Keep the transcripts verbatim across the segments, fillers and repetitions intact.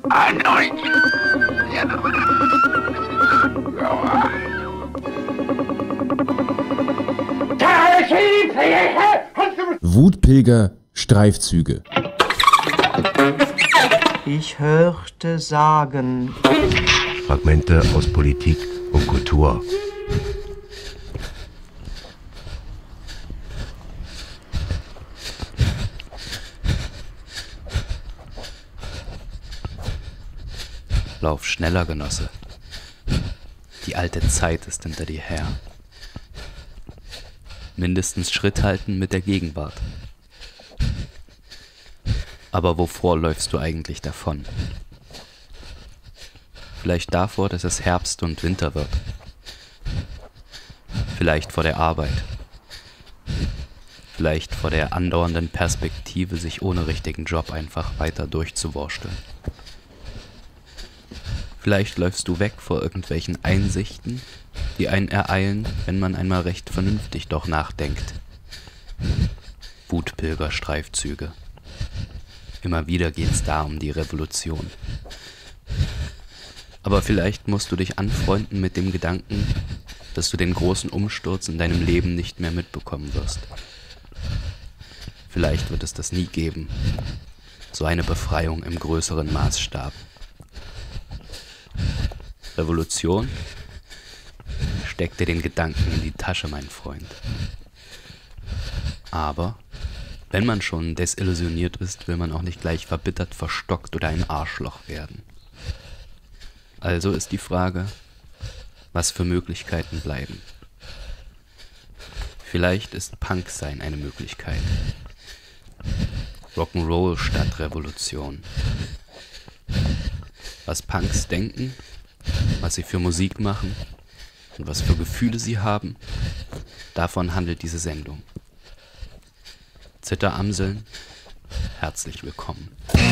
Wutpilger Streifzüge. Ich hörte sagen. Fragmente aus Politik und Kultur. Lauf schneller, Genosse. Die alte Zeit ist hinter dir her. Mindestens Schritt halten mit der Gegenwart. Aber wovor läufst du eigentlich davon? Vielleicht davor, dass es Herbst und Winter wird. Vielleicht vor der Arbeit. Vielleicht vor der andauernden Perspektive, sich ohne richtigen Job einfach weiter durchzuwursteln. Vielleicht läufst du weg vor irgendwelchen Einsichten, die einen ereilen, wenn man einmal recht vernünftig doch nachdenkt. Wutpilger-Streifzüge. Immer wieder geht's da um die Revolution. Aber vielleicht musst du dich anfreunden mit dem Gedanken, dass du den großen Umsturz in deinem Leben nicht mehr mitbekommen wirst. Vielleicht wird es das nie geben. So eine Befreiung im größeren Maßstab. Revolution? Steck dir den Gedanken in die Tasche, mein Freund. Aber wenn man schon desillusioniert ist, will man auch nicht gleich verbittert, verstockt oder ein Arschloch werden. Also ist die Frage, was für Möglichkeiten bleiben. Vielleicht ist Punk-Sein eine Möglichkeit. Rock'n'Roll statt Revolution. Was Punks denken, was sie für Musik machen und was für Gefühle sie haben, davon handelt diese Sendung. Zitteramseln, herzlich willkommen.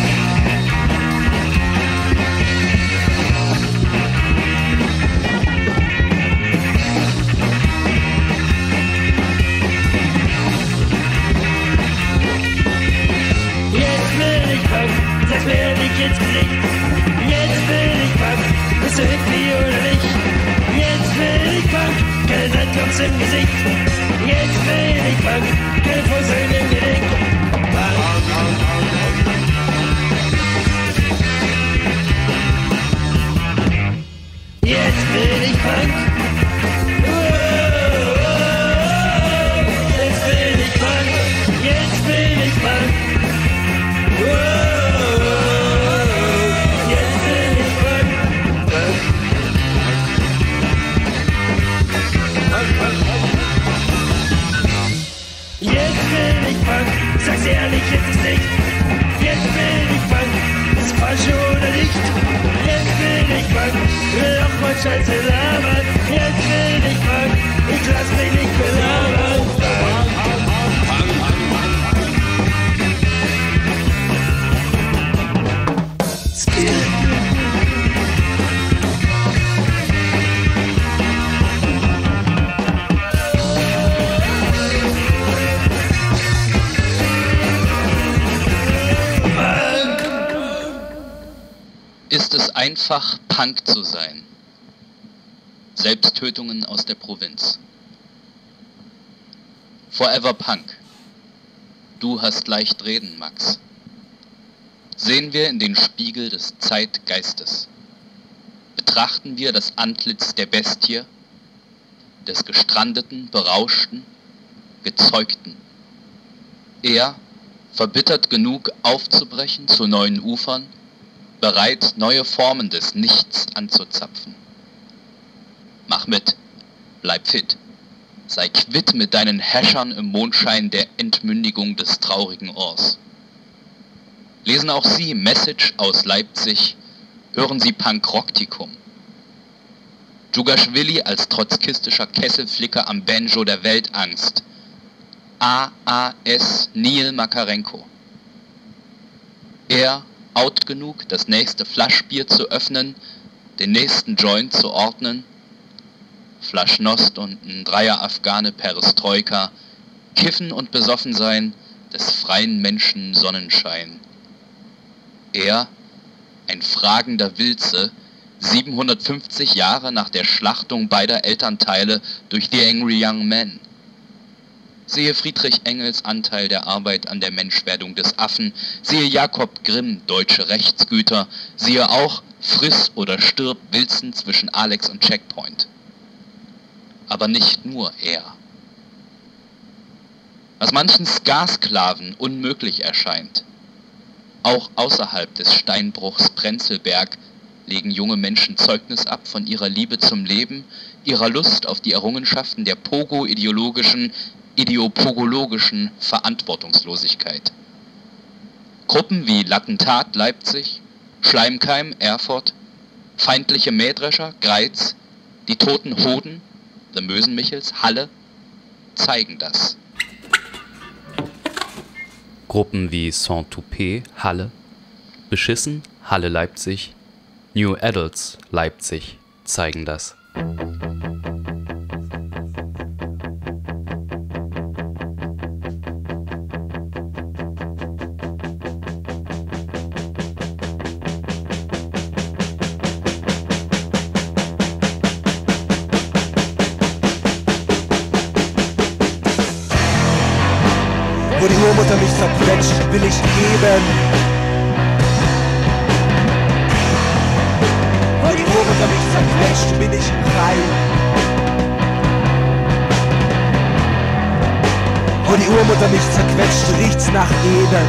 Jetzt will ich Punk, sag's mir nicht ins Gesicht. Jetzt will ich Punk, bist du Hippie oder nicht? Jetzt will ich Punk, keine Sandkops im Gesicht. Jetzt will ich Punk, keine Fusseln im Genick. Jetzt will ich Punk. Jetzt will ich Punk. Jetzt will ich Punk. Sag's ehrlich ins Gesicht. Jetzt will ich Punk, ist falsch oder nicht? Jetzt will ich Punk, will auch mal Scheiße labern. Jetzt will ich Punk, ich lass mich nicht belabern. Ist es einfach, Punk zu sein? Selbsttötungen aus der Provinz. Forever Punk. Du hast leicht reden, Max. Sehen wir in den Spiegel des Zeitgeistes. Betrachten wir das Antlitz der Bestie, des gestrandeten, berauschten, gezeugten. Er, verbittert genug aufzubrechen zu neuen Ufern, bereit, neue Formen des Nichts anzuzapfen. Mach mit, bleib fit, sei quitt mit deinen Häschern im Mondschein der Entmündigung des traurigen Ohrs. Lesen auch Sie Message aus Leipzig, hören Sie Pankroktikum. Djugaschwili als trotzkistischer Kesselflicker am Banjo der Weltangst. A A S Nil Makarenko. Er, out genug, das nächste Flaschbier zu öffnen, den nächsten Joint zu ordnen, Flaschnost und ein Dreier Afghane Perestroika, kiffen und besoffen sein, des freien Menschen Sonnenschein. Er, ein fragender Wilze, siebenhundertfünfzig Jahre nach der Schlachtung beider Elternteile durch The Angry Young Men. Siehe Friedrich Engels Anteil der Arbeit an der Menschwerdung des Affen, siehe Jakob Grimm Deutsche Rechtsgüter, siehe auch Friss oder stirb Wilson zwischen Alex und Checkpoint. Aber nicht nur er. Was manchen Ska-Sklaven unmöglich erscheint, auch außerhalb des Steinbruchs Prenzlberg legen junge Menschen Zeugnis ab von ihrer Liebe zum Leben, ihrer Lust auf die Errungenschaften der pogo-ideologischen, ideopogologischen Verantwortungslosigkeit. Gruppen wie Lattentat Leipzig, Schleimkeim Erfurt, feindliche Mähdrescher Greiz, die Toten Hoden, The Mösenmichels Halle zeigen das. Gruppen wie Saint-Tropez Halle, Beschissen Halle Leipzig, New Adults Leipzig zeigen das. Wo die Urmutter mich zerquetscht, will ich geben. Wo die Urmutter mich zerquetscht, bin ich frei. Wo die Urmutter mich zerquetscht, riecht's nach Eden.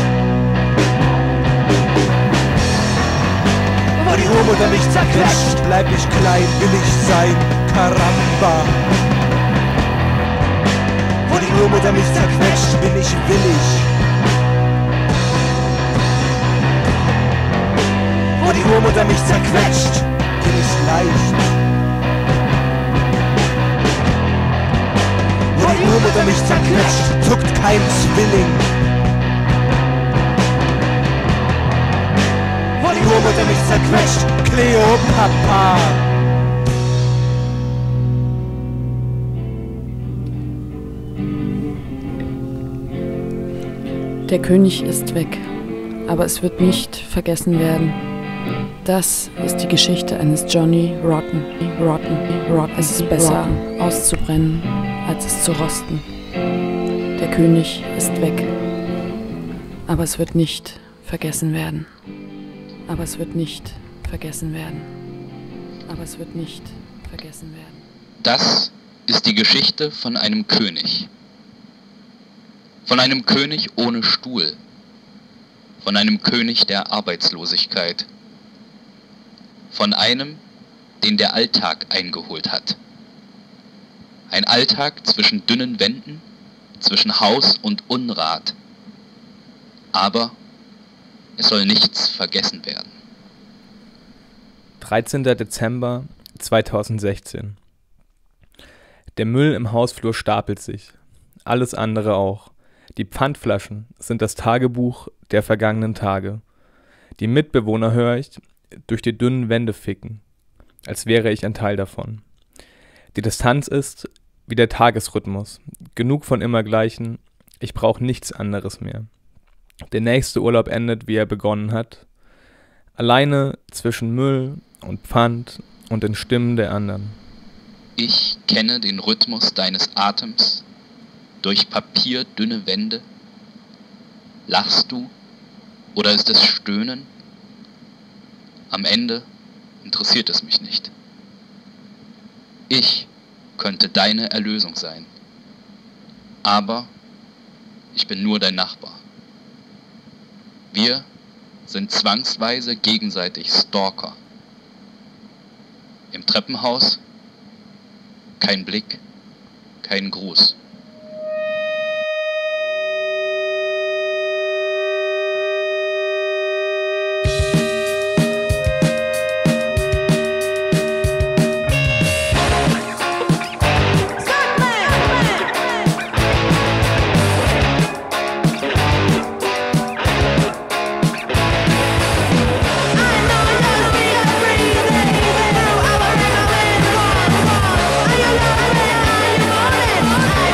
Wo die Urmutter mich zerquetscht, bleib ich klein, will ich sein. Karamba. Wo die Urmutter mich zerquetscht, bin ich willig. Wo die Urmutter mich zerquetscht, bin ich leicht. Wo die Urmutter mich zerquetscht, zuckt kein Zwilling. Wo die Urmutter mich zerquetscht, Kleopatra. Der König ist weg, aber es wird nicht vergessen werden. Das ist die Geschichte eines Johnny Rotten, Rotten, Rotten. Es ist besser auszubrennen, als es zu rosten. Der König ist weg, aber es wird nicht vergessen werden. Aber es wird nicht vergessen werden. Aber es wird nicht vergessen werden. Das ist die Geschichte von einem König. Von einem König ohne Stuhl, von einem König der Arbeitslosigkeit, von einem, den der Alltag eingeholt hat. Ein Alltag zwischen dünnen Wänden, zwischen Haus und Unrat. Aber es soll nichts vergessen werden. dreizehnter Dezember zweitausendsechzehn. Der Müll im Hausflur stapelt sich, alles andere auch. Die Pfandflaschen sind das Tagebuch der vergangenen Tage. Die Mitbewohner höre ich durch die dünnen Wände ficken, als wäre ich ein Teil davon. Die Distanz ist wie der Tagesrhythmus. Genug von Immergleichen, ich brauche nichts anderes mehr. Der nächste Urlaub endet, wie er begonnen hat. Alleine zwischen Müll und Pfand und den Stimmen der anderen. Ich kenne den Rhythmus deines Atems. Durch Papier dünne Wände? Lachst du oder ist es Stöhnen? Am Ende interessiert es mich nicht. Ich könnte deine Erlösung sein. Aber ich bin nur dein Nachbar. Wir sind zwangsweise gegenseitig Stalker. Im Treppenhaus kein Blick, kein Gruß. I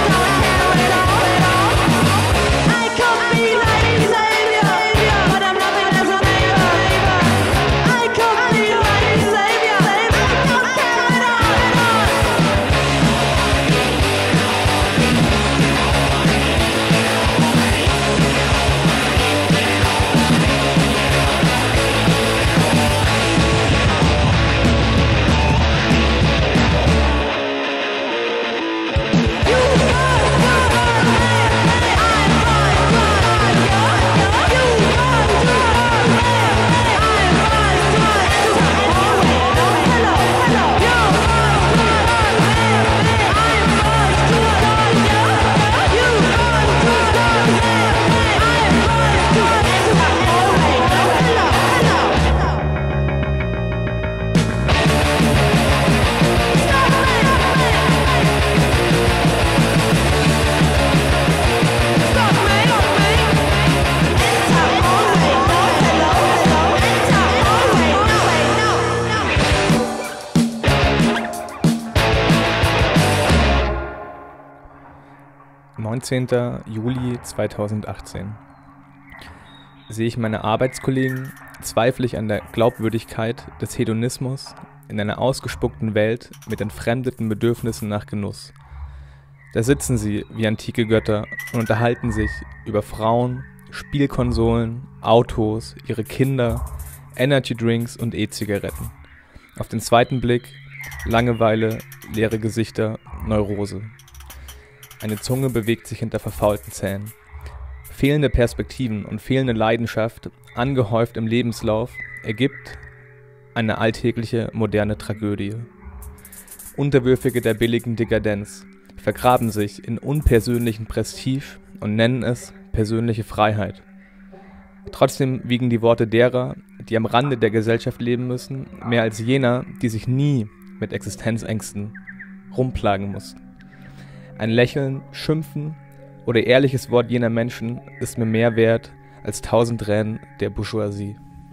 neunzehnter Juli zweitausendachtzehn. Sehe ich meine Arbeitskollegen, zweifle ich an der Glaubwürdigkeit des Hedonismus in einer ausgespuckten Welt mit entfremdeten Bedürfnissen nach Genuss. Da sitzen sie wie antike Götter und unterhalten sich über Frauen, Spielkonsolen, Autos, ihre Kinder, Energydrinks und E-Zigaretten. Auf den zweiten Blick Langeweile, leere Gesichter, Neurose. Eine Zunge bewegt sich hinter verfaulten Zähnen. Fehlende Perspektiven und fehlende Leidenschaft, angehäuft im Lebenslauf, ergibt eine alltägliche, moderne Tragödie. Unterwürfige der billigen Dekadenz vergraben sich in unpersönlichen Prestige und nennen es persönliche Freiheit. Trotzdem wiegen die Worte derer, die am Rande der Gesellschaft leben müssen, mehr als jener, die sich nie mit Existenzängsten rumplagen mussten. Ein Lächeln, Schimpfen oder ehrliches Wort jener Menschen ist mir mehr wert als tausend Tränen der Bourgeoisie.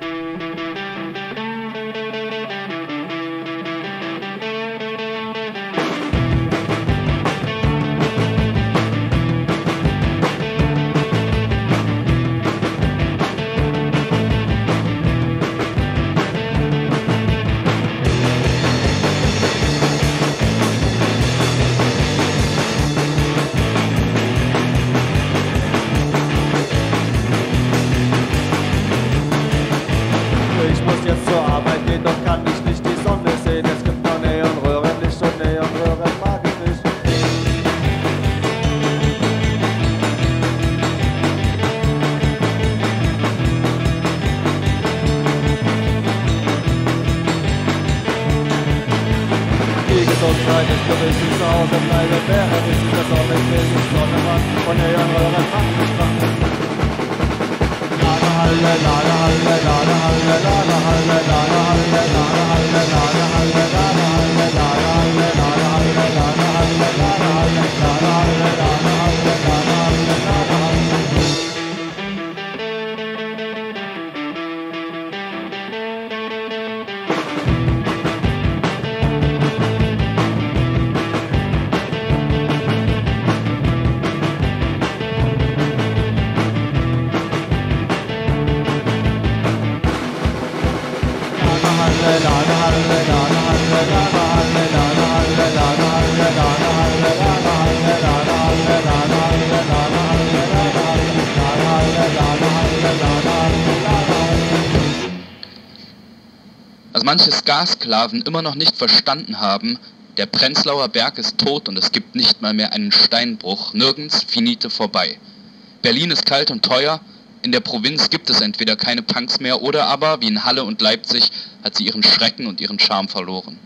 Was manche Ska-Sklaven immer noch nicht verstanden haben, der Prenzlauer Berg ist tot und es gibt nicht mal mehr einen Steinbruch, nirgends finite vorbei. Berlin ist kalt und teuer, in der Provinz gibt es entweder keine Punks mehr oder aber, wie in Halle und Leipzig, hat sie ihren Schrecken und ihren Charme verloren.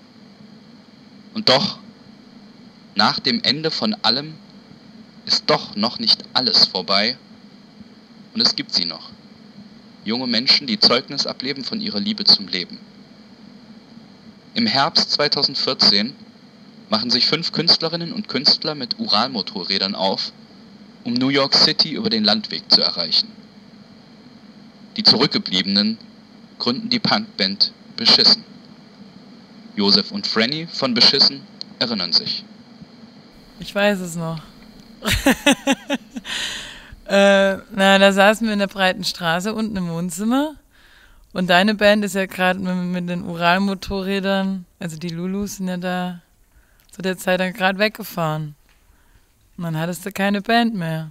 Und doch, nach dem Ende von allem, ist doch noch nicht alles vorbei und es gibt sie noch. Junge Menschen, die Zeugnis ableben von ihrer Liebe zum Leben. Im Herbst zweitausendvierzehn machen sich fünf Künstlerinnen und Künstler mit Uralmotorrädern auf, um New York City über den Landweg zu erreichen. Die Zurückgebliebenen gründen die Punkband Beschissen. Josef und Franny von Beschissen erinnern sich. Ich weiß es noch. äh, na, da saßen wir in der breiten Straße unten im Wohnzimmer. Und deine Band ist ja gerade mit, mit den Uralmotorrädern, also die Lulus sind ja da zu der Zeit dann gerade weggefahren. Und dann hattest du keine Band mehr.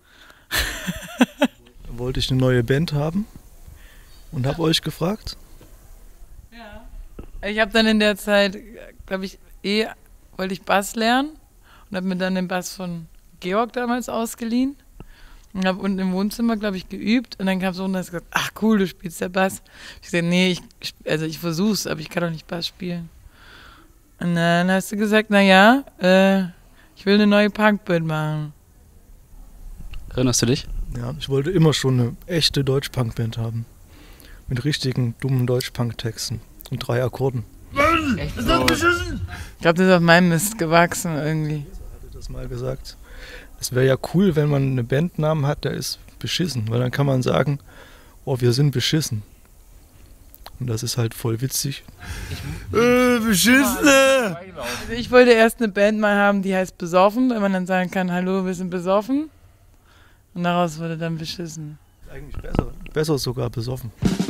Wollte ich eine neue Band haben und habe euch gefragt. Ja. Ich habe dann in der Zeit, glaube ich, eh wollte ich Bass lernen und habe mir dann den Bass von Georg damals ausgeliehen. Und habe unten im Wohnzimmer, glaube ich, geübt. Und dann kam so und hat gesagt, ach cool, du spielst ja Bass. Ich gesagt, nee, ich, also ich versuch's, aber ich kann doch nicht Bass spielen. Und dann hast du gesagt, na ja, äh, ich will eine neue Punkband machen. Erinnerst du dich? Ja, ich wollte immer schon eine echte Deutsch-Punk-Band haben. Mit richtigen, dummen Deutsch-Punk-Texten und drei Akkorden. Mann, ist das beschissen? Ich glaube, das ist auf meinem Mist gewachsen irgendwie. Ich hatte das mal gesagt. Es wäre ja cool, wenn man einen Bandnamen hat, der ist beschissen, weil dann kann man sagen, oh, wir sind beschissen. Und das ist halt voll witzig. Äh, beschissene! Also ich wollte erst eine Band mal haben, die heißt Besoffen, weil man dann sagen kann, hallo, wir sind besoffen. Und daraus wurde dann beschissen. Eigentlich besser. Besser sogar besoffen.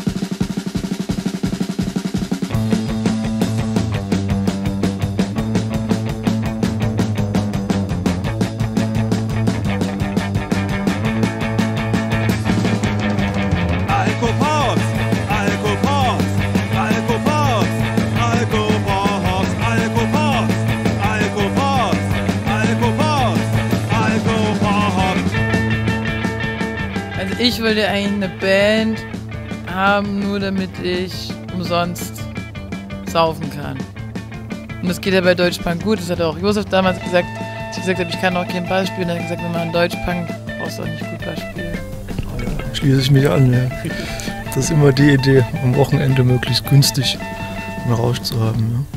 Ich wollte eigentlich eine Band haben, nur damit ich umsonst saufen kann. Und das geht ja bei Deutschpunk gut. Das hat auch Josef damals gesagt, als ich gesagt habe, ich kann auch kein Bass spielen. Er hat gesagt, wenn man Deutschpunk brauchst du auch nicht gut Bass spielen. Oh ja, schließe ich mich an. Ja. Das ist immer die Idee, am Wochenende möglichst günstig einen Rausch zu haben. Ja.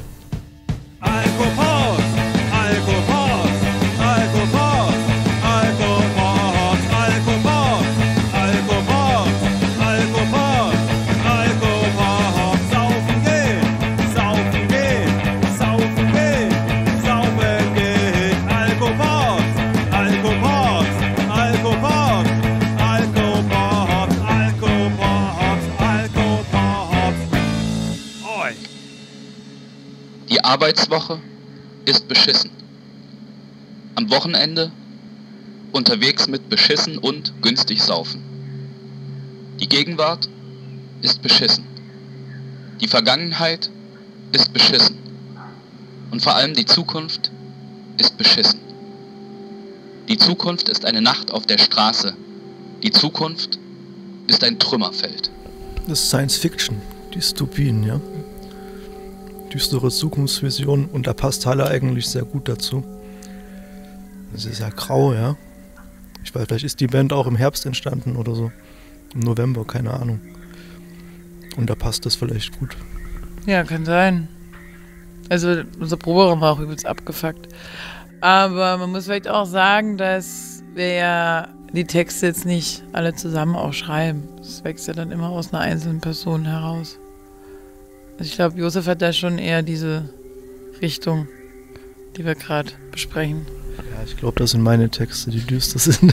Die Arbeitswoche ist beschissen. Am Wochenende unterwegs mit beschissen und günstig saufen. Die Gegenwart ist beschissen. Die Vergangenheit ist beschissen. Und vor allem die Zukunft ist beschissen. Die Zukunft ist eine Nacht auf der Straße. Die Zukunft ist ein Trümmerfeld. Das ist Science Fiction, Dystopien, ja. Düstere Zukunftsvision und da passt Halle eigentlich sehr gut dazu. Es ist ja grau, ja. Ich weiß, vielleicht ist die Band auch im Herbst entstanden oder so. Im November, keine Ahnung. Und da passt das vielleicht gut. Ja, kann sein. Also unser Proberaum war auch übelst abgefuckt. Aber man muss vielleicht auch sagen, dass wir ja die Texte jetzt nicht alle zusammen auch schreiben. Das wächst ja dann immer aus einer einzelnen Person heraus. Also ich glaube, Josef hat da schon eher diese Richtung, die wir gerade besprechen. Ja, ich glaube, das sind meine Texte, die düster sind.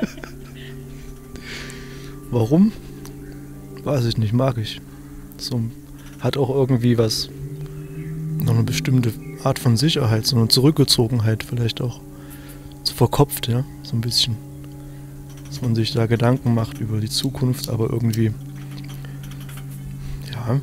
Warum? Weiß ich nicht, mag ich. So, hat auch irgendwie was, noch eine bestimmte Art von Sicherheit, so eine Zurückgezogenheit vielleicht auch. So verkopft, ja, so ein bisschen. Dass man sich da Gedanken macht über die Zukunft, aber irgendwie, ja.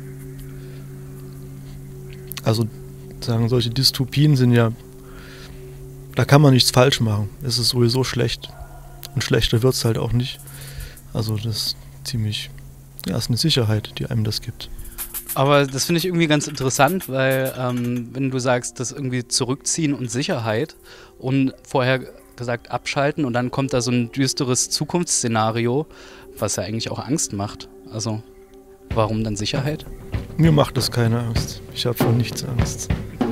Also sagen, solche Dystopien sind ja, da kann man nichts falsch machen. Es ist sowieso schlecht. Und schlechter wird es halt auch nicht. Also das ist ziemlich, ja, ist eine Sicherheit, die einem das gibt. Aber das finde ich irgendwie ganz interessant, weil ähm, wenn du sagst, das irgendwie zurückziehen und Sicherheit und vorher gesagt abschalten und dann kommt da so ein düsteres Zukunftsszenario, was ja eigentlich auch Angst macht. Also warum dann Sicherheit? Mir macht das keine Angst. Ich habe vor nichts Angst.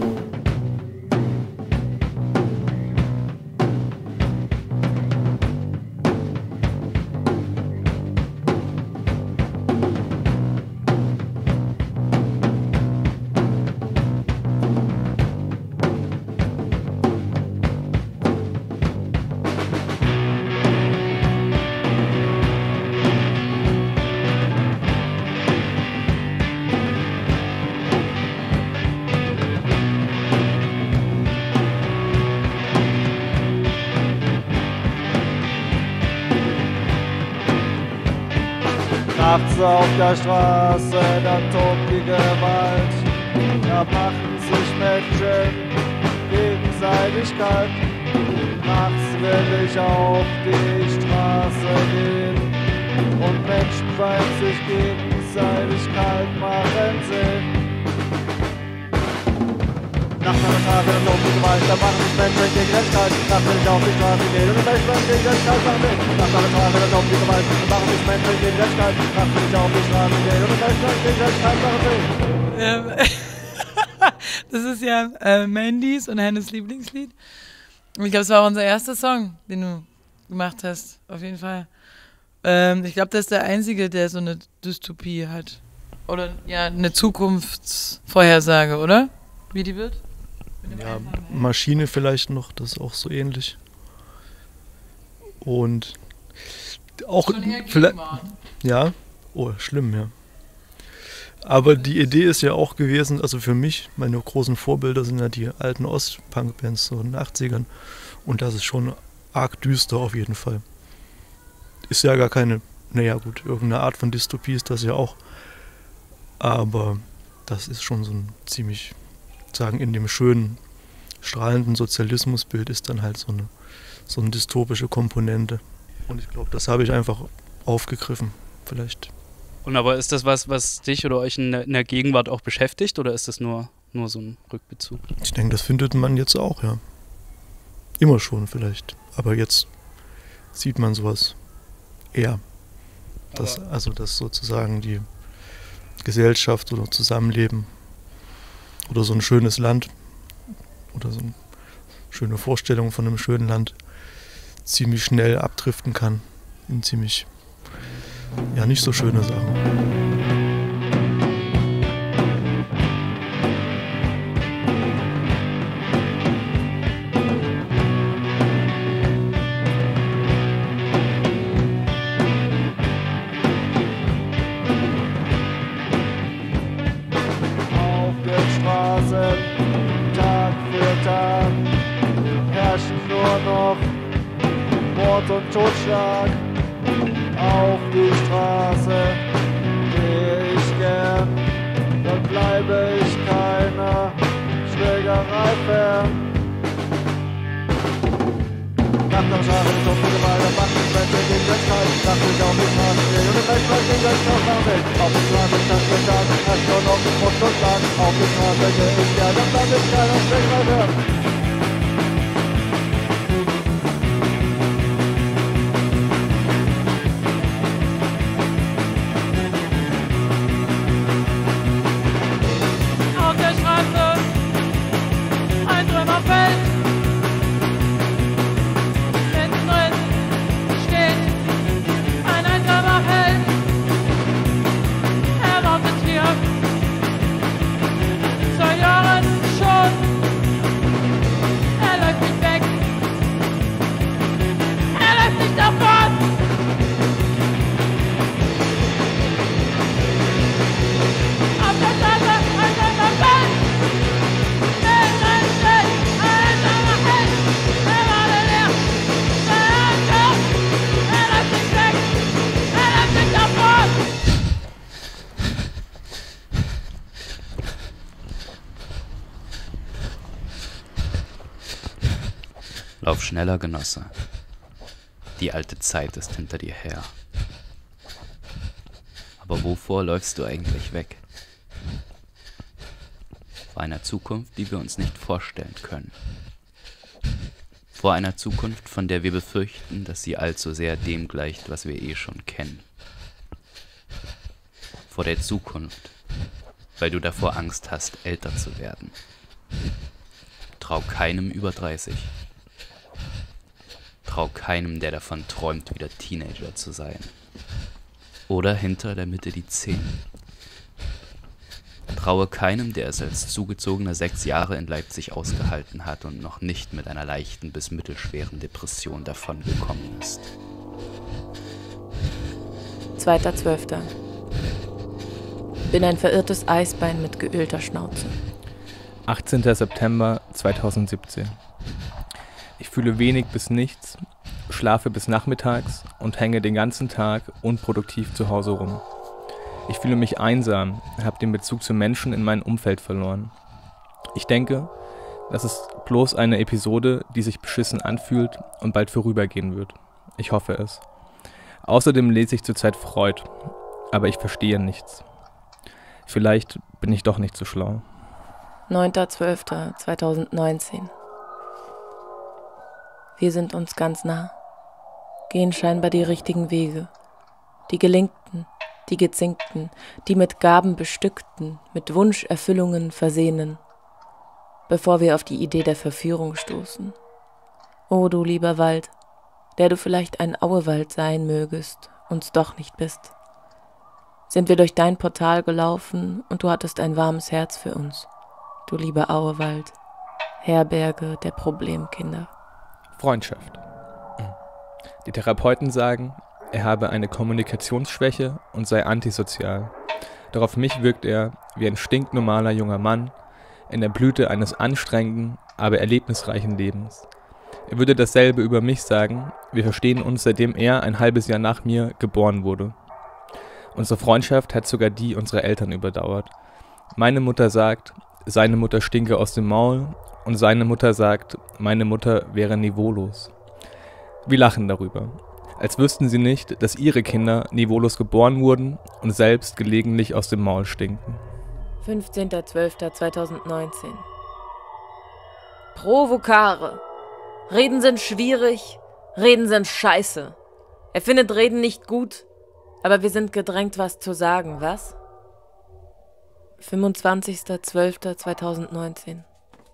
Nachts auf der Straße, da tobt die Gewalt. Da machen sich Menschen gegenseitig kalt. Nachts will ich auf die Straße gehen und Menschen weil sich gegenseitig kalt machen sehen. Nachts an der Straße, da tobt die Gewalt. Da machen sich Menschen gegenseitig kalt. Nachts will ich auf die Straße gehen und Menschen weil sich gegenseitig kalt machen sehen. Nachts an der Straße, da tobt die Gewalt. Da machen sich Menschen gegenseitig kalt. Nachts will ich auf die Straße gehen und Menschen weil sich gegenseitig kalt machen sehen. Ähm, das ist ja äh, Mandys und Hennes Lieblingslied. Und ich glaube, es war auch unser erster Song, den du gemacht hast, auf jeden Fall. Ähm, ich glaube, das ist der einzige, der so eine Dystopie hat. oder ja, eine Zukunftsvorhersage, oder? Wie die wird? Ja, Maschine vielleicht noch, das ist auch so ähnlich. Und auch vielleicht, ja, oh, schlimm, ja. Aber die Idee ist ja auch gewesen, also für mich, meine großen Vorbilder sind ja die alten Ost-Punk-Bands so in den achtzigern. Und das ist schon arg düster auf jeden Fall. Ist ja gar keine, naja gut, irgendeine Art von Dystopie ist das ja auch. Aber das ist schon so ein ziemlich, sagen, in dem schönen, strahlenden Sozialismusbild ist dann halt so eine, so eine dystopische Komponente. Und ich glaube, das habe ich einfach aufgegriffen, vielleicht. Und aber ist das was, was dich oder euch in der, in der Gegenwart auch beschäftigt, oder ist das nur, nur so ein Rückbezug? Ich denke, das findet man jetzt auch, ja. Immer schon vielleicht. Aber jetzt sieht man sowas eher. Dass, also, dass sozusagen die Gesellschaft oder Zusammenleben oder so ein schönes Land oder so eine schöne Vorstellung von einem schönen Land ziemlich schnell abdriften kann in ziemlich, ja, nicht so schöne Sachen. Und Totschlag auf die Straße gehe ich gern, dann bleibe ich keiner Schlägerei fern. Nach der Schare ist auf die Gewalt, der Macht des Menschen gegen das Kalt, dachte ich auf die Straße gehen und im Rechtswald gegen das Kaufmann. Auf die Straße stand der Staat, herrscht nur noch Mund und Land. Auf die Straße gehe ich gern, dann bleibe ich keiner Schlägerei fern. Lauf schneller, Genosse. Die alte Zeit ist hinter dir her. Aber wovor läufst du eigentlich weg? Vor einer Zukunft, die wir uns nicht vorstellen können. Vor einer Zukunft, von der wir befürchten, dass sie allzu sehr dem gleicht, was wir eh schon kennen. Vor der Zukunft, weil du davor Angst hast, älter zu werden. Trau keinem über dreißig. Trau keinem, der davon träumt, wieder Teenager zu sein. Oder hinter der Mitte die zehn. Traue keinem, der es als zugezogener sechs Jahre in Leipzig ausgehalten hat und noch nicht mit einer leichten bis mittelschweren Depression davongekommen ist. zweiter zwölfter Bin ein verirrtes Eisbein mit geölter Schnauze. achtzehnter September zweitausendsiebzehn. Ich fühle wenig bis nichts, schlafe bis nachmittags und hänge den ganzen Tag unproduktiv zu Hause rum. Ich fühle mich einsam, habe den Bezug zu Menschen in meinem Umfeld verloren. Ich denke, das ist bloß eine Episode, die sich beschissen anfühlt und bald vorübergehen wird. Ich hoffe es. Außerdem lese ich zurzeit Freud, aber ich verstehe nichts. Vielleicht bin ich doch nicht so schlau. neunter zwölfter zweitausendneunzehn. Wir sind uns ganz nah, gehen scheinbar die richtigen Wege, die gelinkten, die gezinkten, die mit Gaben bestückten, mit Wunscherfüllungen versehenen, bevor wir auf die Idee der Verführung stoßen. O du lieber Wald, der du vielleicht ein Auewald sein mögest, uns doch nicht bist. sind wir durch dein Portal gelaufen und du hattest ein warmes Herz für uns. Du lieber Auewald, Herberge der Problemkinder. Freundschaft. Die Therapeuten sagen, er habe eine Kommunikationsschwäche und sei antisozial. Doch auf mich wirkt er wie ein stinknormaler junger Mann in der Blüte eines anstrengenden, aber erlebnisreichen Lebens. Er würde dasselbe über mich sagen, wir verstehen uns, seitdem er ein halbes Jahr nach mir geboren wurde. Unsere Freundschaft hat sogar die unserer Eltern überdauert. Meine Mutter sagt, seine Mutter stinke aus dem Maul und seine Mutter sagt, meine Mutter wäre niveaulos. Wir lachen darüber, als wüssten sie nicht, dass ihre Kinder niveaulos geboren wurden und selbst gelegentlich aus dem Maul stinken. fünfzehnter zwölfter zweitausendneunzehn. Provokare. Reden sind schwierig, Reden sind scheiße. Er findet Reden nicht gut, aber wir sind gedrängt, was zu sagen, was? fünfundzwanzigster zwölfter zweitausendneunzehn.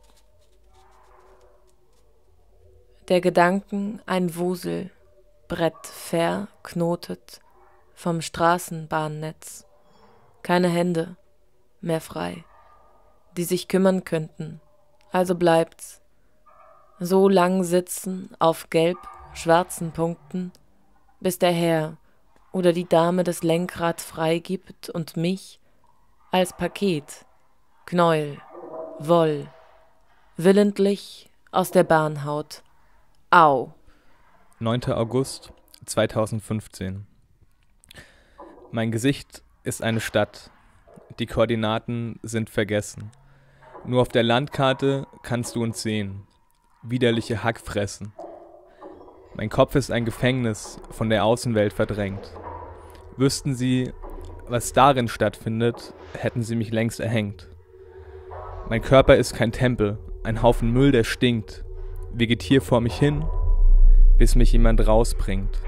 Der Gedanken ein Wusel, Brett verknotet vom Straßenbahnnetz. Keine Hände mehr frei, die sich kümmern könnten. Also bleibt's. So lang sitzen auf gelb-schwarzen Punkten, bis der Herr oder die Dame das Lenkrad freigibt und mich als Paket, Knäuel, Woll, willentlich aus der Bahn haut. Au. neunter August zweitausendfünfzehn. Mein Gesicht ist eine Stadt. Die Koordinaten sind vergessen. Nur auf der Landkarte kannst du uns sehen. Widerliche Hackfressen. Mein Kopf ist ein Gefängnis, von der Außenwelt verdrängt. Wüssten sie, was darin stattfindet, hätten sie mich längst erhängt. Mein Körper ist kein Tempel, ein Haufen Müll, der stinkt. Vegetier vor mich hin, bis mich jemand rausbringt.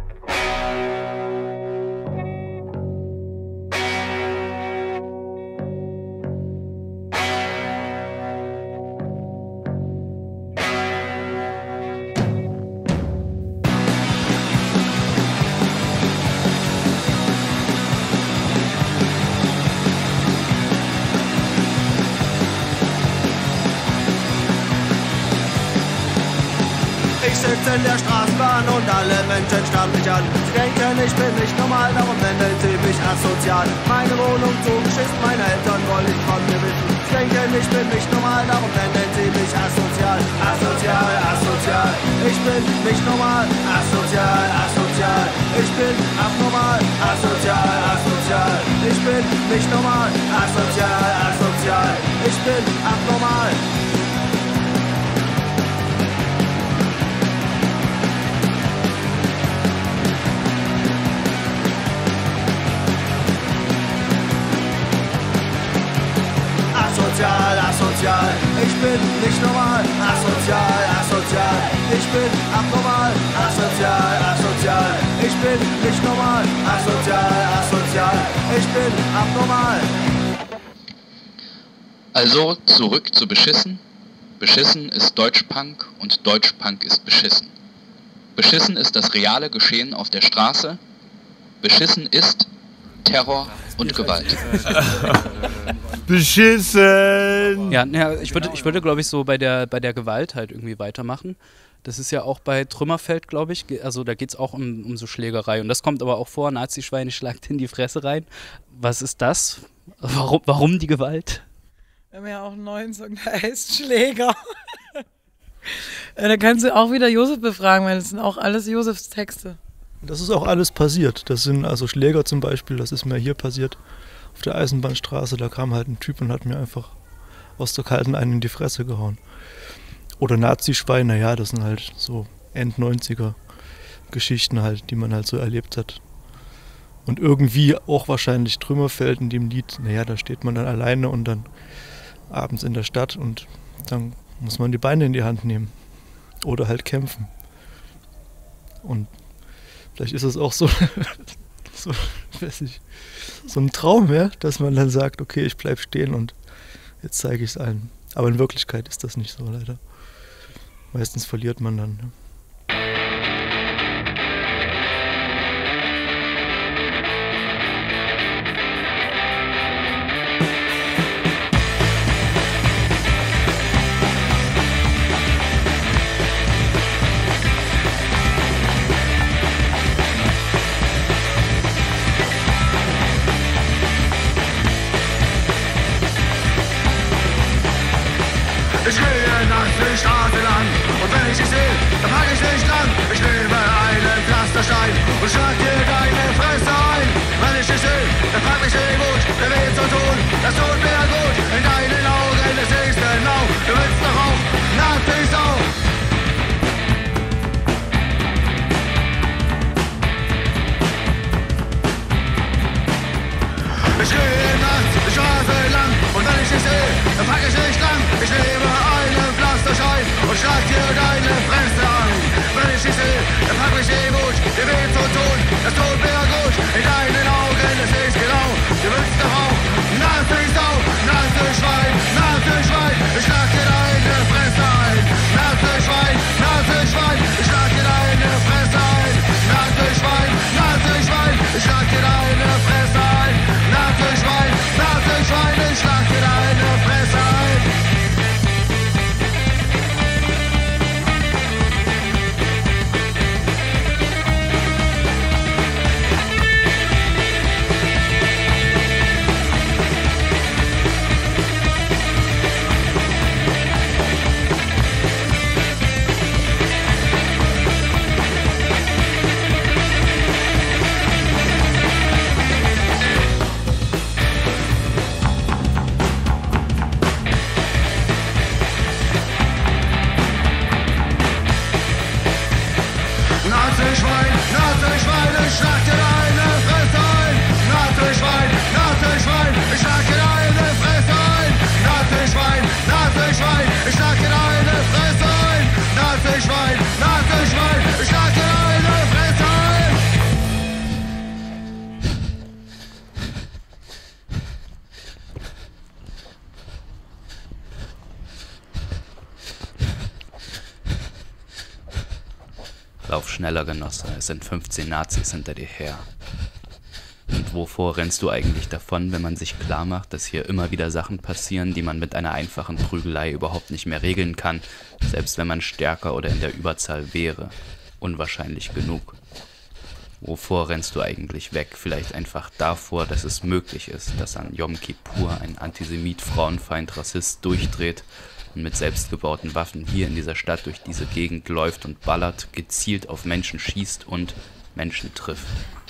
In der Straßenbahn und alle Menschen starren mich an. Sie denken, ich bin nicht normal, darum nennen sie mich asozial. Meine Wohnung zugeschissen, meine Eltern wollen nicht von mir wissen. Sie denken, ich bin nicht normal, darum nennen sie mich asozial. Asozial, asozial, ich bin nicht normal. Asozial, asozial, ich bin abnormal. Asozial, asozial, ich bin nicht normal. Asozial, asozial, ich bin abnormal. Asozial, asozial, ich bin nicht normal. Asozial, asozial, ich bin abnormal. Asozial, asozial, ich bin nicht normal. Asozial, asozial, ich bin abnormal. Also zurück zu Beschissen. Beschissen ist Deutschpunk und Deutschpunk ist beschissen. Beschissen ist das reale Geschehen auf der Straße. Beschissen ist Terror und Gewalt. Beschissen! Ja, ja ich würde, ich würde glaube ich, so bei der, bei der Gewalt halt irgendwie weitermachen. Das ist ja auch bei Trümmerfeld, glaube ich. Also da geht es auch um, um so Schlägerei. Und das kommt aber auch vor, Nazi-Schweine schlagt in die Fresse rein. Was ist das? Warum, warum die Gewalt? Wir haben ja auch einen neuen Song, der heißt Schläger. Da kannst du auch wieder Josef befragen, weil das sind auch alles Josefs Texte. Das ist auch alles passiert. Das sind also Schläger zum Beispiel, das ist mir hier passiert. Auf der Eisenbahnstraße, da kam halt ein Typ und hat mir einfach aus der Kalten einen in die Fresse gehauen. Oder Nazi-Schweine, ja, das sind halt so End-neunziger Geschichten halt, die man halt so erlebt hat. Und irgendwie auch wahrscheinlich Trümmerfeld in dem Lied, naja, da steht man dann alleine und dann abends in der Stadt und dann muss man die Beine in die Hand nehmen. Oder halt kämpfen. Und vielleicht ist es auch so, so, weiß ich, so ein Traum, ja, dass man dann sagt, okay, ich bleib stehen und jetzt zeige ich es allen. Aber in Wirklichkeit ist das nicht so, leider. Meistens verliert man dann. Ja. Ich gehe nachts die Straße lang und wenn ich dich sehe, dann pack ich dich lang. Ich nehme einen Pflasterstein und schlag dir deine Fresse ein. Wenn ich dich sehe, dann frag mich sehr gut, wer will so tun, das tut mir gut. In deinen Augen, das siehst genau, du willst doch auch Nazi-Sau. Ich gehe nachts die Straße lang und wenn ich dich sehe, dann pack ich dich lang. Ich nehme einen Pflasterstein und schlag dir deine Fresse ein. Wenn ich dich sehe, dann pack mich eh gut, dir weh zu tun, das tut mir gut. In deinen Augen, das sehe ich genau, du willst doch auch Nazi-Sau, Nazi-Schwein, Nazi-Schwein, ich schlag dir deine Fresse ein. Nazi-Schwein, Nazi-Schwein, ich schlag dir deine Fresse ein. Nazi-Schwein, Nazi-Schwein, ich schlag dir deine Fresse ein. Nazi-Schwein, Nazi-Schwein, ich schlag dir deine Fresse ein. Nazi-Schwein, Nazi-Schwein, ich schlag dir deine Fresse ein. Nazi-Schwein, Nazi-Schwein, ich schlag dir deine Fresse ein. Nazi-Schwein, Nazi-Schwein, ich schlag dir deine Fresse ein. Nazi-Schwein, Nazi-Schwein, ich schlag dir deine Fresse ein. Lauf schneller, Genosse, es sind fünfzehn Nazis hinter dir her. Und wovor rennst du eigentlich davon, wenn man sich klar macht, dass hier immer wieder Sachen passieren, die man mit einer einfachen Prügelei überhaupt nicht mehr regeln kann, selbst wenn man stärker oder in der Überzahl wäre? Unwahrscheinlich genug. Wovor rennst du eigentlich weg? Vielleicht einfach davor, dass es möglich ist, dass an Yom Kippur ein Antisemit, Frauenfeind, Rassist durchdreht und mit selbstgebauten Waffen hier in dieser Stadt durch diese Gegend läuft und ballert, gezielt auf Menschen schießt und Menschen trifft.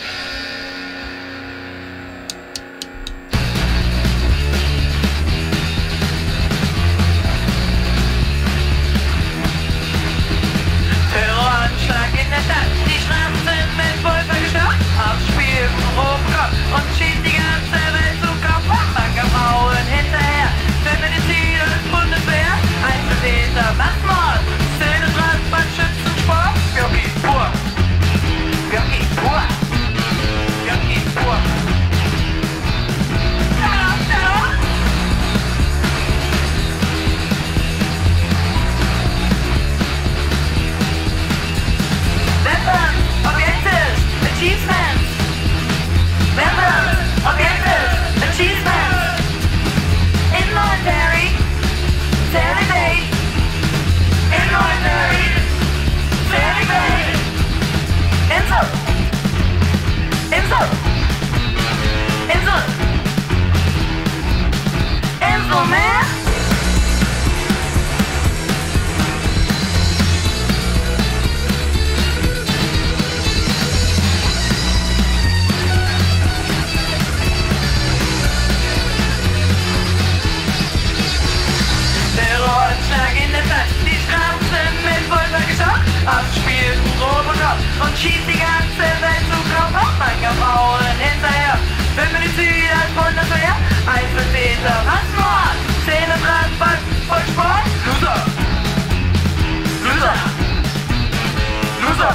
Terroranschlag in der Stadt, die Straßen sind mit Pulver gestört. Abspiel vom Robocop und schießt die ganze Welt zu Kopf. Bankerfrauen hinterher, Feminizid und Bundeswehr. Einzeltäter, Massmord, Szene, Strafband, Schützensport. Yom Kippur, Yom Kippur, Yom Kippur. Terror, Terror. Weapons, Objectives, Achievements. Weapons, Objectives, Achievements. Involuntary, celibate. Involuntary, celibate. Insel, Insel, Insel, Insel, man. Terroranschlag in der Stadt, die Straßen mit Pulver geschockt. Abspielt ein Robocop und schießt die ganze Welt zu Kopf. Bankerfrauen hinterher, Feminizid als Bundeswehr. Einzeltäter, Massmord, Szene, Transport, Vollsport. Loser, Loser, Loser.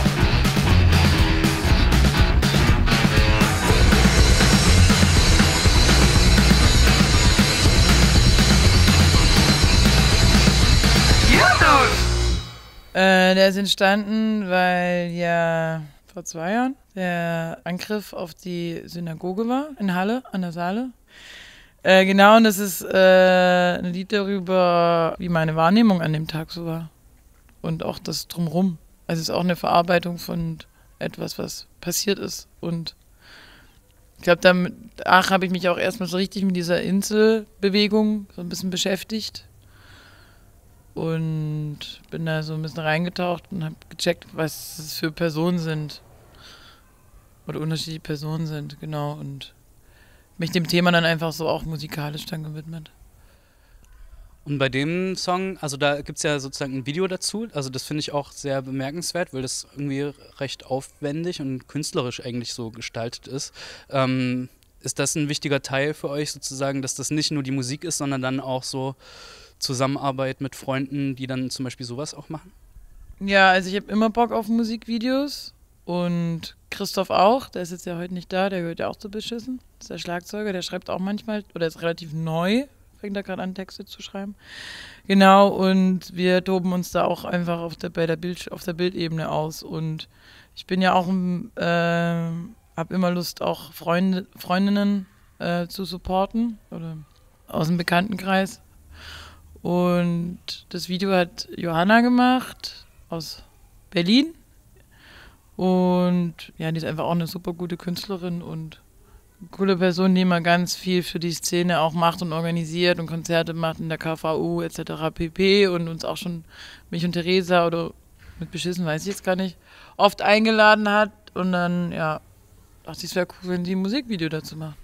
Äh, der ist entstanden, weil ja vor zwei Jahren der Angriff auf die Synagoge war, in Halle, an der Saale. Äh, genau, und das ist äh, ein Lied darüber, wie meine Wahrnehmung an dem Tag so war. Und auch das Drumherum. Also es ist auch eine Verarbeitung von etwas, was passiert ist. Und ich glaube, danach habe ich mich auch erstmal so richtig mit dieser Inselbewegung so ein bisschen beschäftigt. und bin da so ein bisschen reingetaucht und habe gecheckt, was es für Personen sind. Oder unterschiedliche Personen sind, genau. Und mich dem Thema dann einfach so auch musikalisch dann gewidmet. Und bei dem Song, also da gibt es ja sozusagen ein Video dazu, also das finde ich auch sehr bemerkenswert, weil das irgendwie recht aufwendig und künstlerisch eigentlich so gestaltet ist. Ähm, ist das ein wichtiger Teil für euch sozusagen, dass das nicht nur die Musik ist, sondern dann auch so Zusammenarbeit mit Freunden, die dann zum Beispiel sowas auch machen? Ja, also ich habe immer Bock auf Musikvideos und Christoph auch, der ist jetzt ja heute nicht da, der gehört ja auch zu Beschissen, das ist der Schlagzeuger, der schreibt auch manchmal, oder ist relativ neu, fängt da gerade an, Texte zu schreiben. Genau, und wir toben uns da auch einfach auf der, bei der Bild, auf der Bildebene aus. Und ich bin ja auch, äh, habe immer Lust, auch Freunde, Freundinnen äh, zu supporten oder aus dem Bekanntenkreis. Und das Video hat Johanna gemacht aus Berlin. Und ja, die ist einfach auch eine super gute Künstlerin und coole Person, die immer ganz viel für die Szene auch macht und organisiert und Konzerte macht in der K V U et cetera pp. Und uns auch schon, mich und Theresa oder mit Beschissen, weiß ich jetzt gar nicht, oft eingeladen hat. Und dann, ja, dachte ich, es wäre cool, wenn sie ein Musikvideo dazu macht.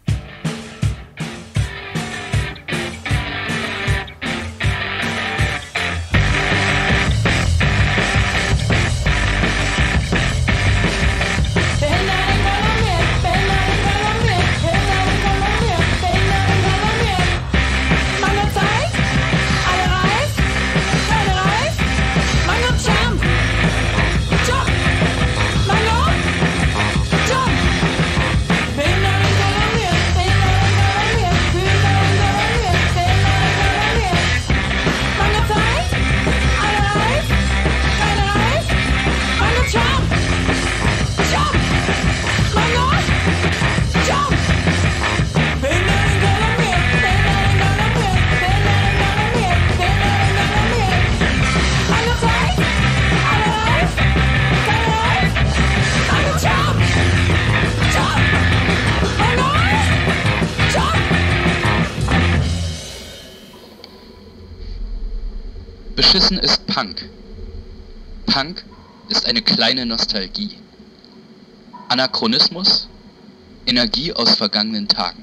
Beschissen ist Punk. Punk ist eine kleine Nostalgie. Anachronismus, Energie aus vergangenen Tagen.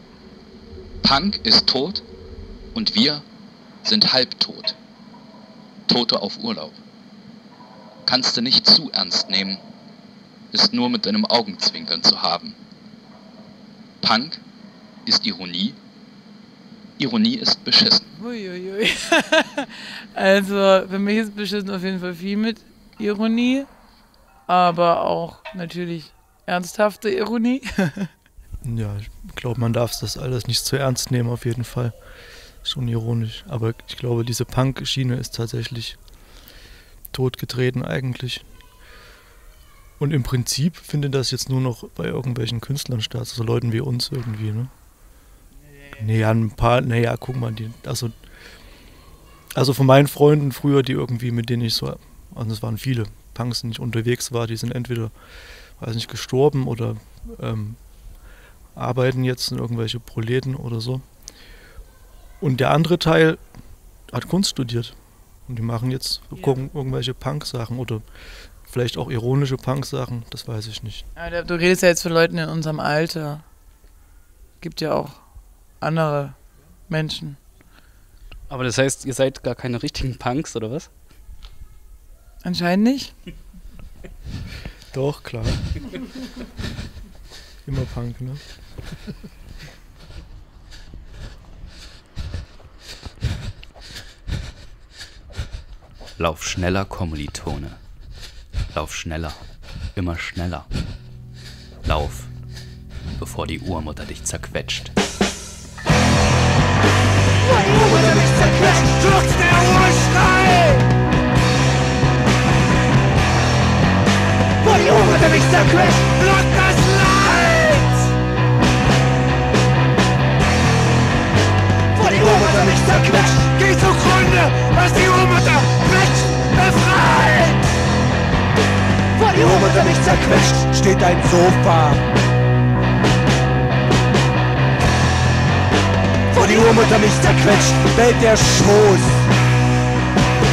Punk ist tot und wir sind halbtot. Tote auf Urlaub. Kannst du nicht zu ernst nehmen, ist nur mit deinem Augenzwinkern zu haben. Punk ist Ironie. Ironie ist beschissen. Uiuiui. Also für mich ist beschissen auf jeden Fall viel mit Ironie, aber auch natürlich ernsthafte Ironie. Ja, ich glaube, man darf das alles nicht zu ernst nehmen, auf jeden Fall. Schon ironisch. Aber ich glaube, diese Punk-Schiene ist tatsächlich totgetreten eigentlich. Und im Prinzip findet das jetzt nur noch bei irgendwelchen Künstlern statt, also Leuten wie uns irgendwie, ne? Naja, ein paar, naja, guck mal, die, also, also von meinen Freunden früher, die irgendwie, mit denen ich so, also es waren viele Punks, die ich unterwegs war, die sind entweder, weiß nicht, gestorben oder ähm, arbeiten jetzt in irgendwelche Proleten oder so. Und der andere Teil hat Kunst studiert. Und die machen jetzt, gucken irgendwelche Punk-Sachen oder vielleicht auch ironische Punk-Sachen, das weiß ich nicht. Ja, du redest ja jetzt von Leuten in unserem Alter. Gibt ja auch andere Menschen. Aber das heißt, ihr seid gar keine richtigen Punks, oder was? Anscheinend nicht. Doch, klar. Immer Punk, ne? Lauf schneller, Kommilitone. Lauf schneller, immer schneller. Lauf, bevor die Urmutter dich zerquetscht. Weil die Urmutter mich zerquetscht, stürzt der Urschrei! Weil die Urmutter mich zerquetscht, blockt das Leid! Weil die Urmutter mich zerquetscht, geh zugrunde, was die Urmutter quetscht, befreit! Weil die Urmutter mich zerquetscht, steht ein Sofa. Wo die Urmutter mich zerquetscht, bellt der Schoß.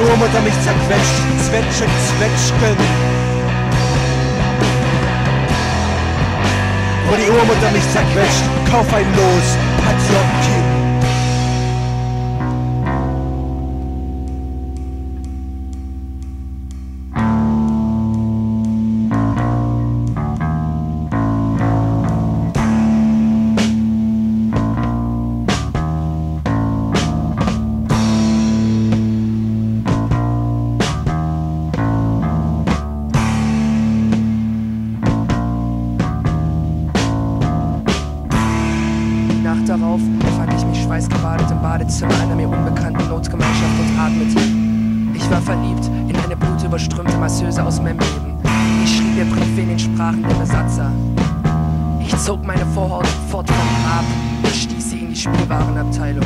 Urmutter mich zerquetscht, Zwetschgen, Zwetschgen. Wo die Urmutter mich zerquetscht, kauf ein Los, Patjotkin. Einer mir unbekannten Notgemeinschaft und atmete. Ich war verliebt in eine blutüberströmte Masseuse aus meinem Leben. Ich schrieb ihr Briefe in den Sprachen der Besatzer. Ich zog meine Vorhaut fort vom Grab und stieß sie in die Spielwarenabteilung.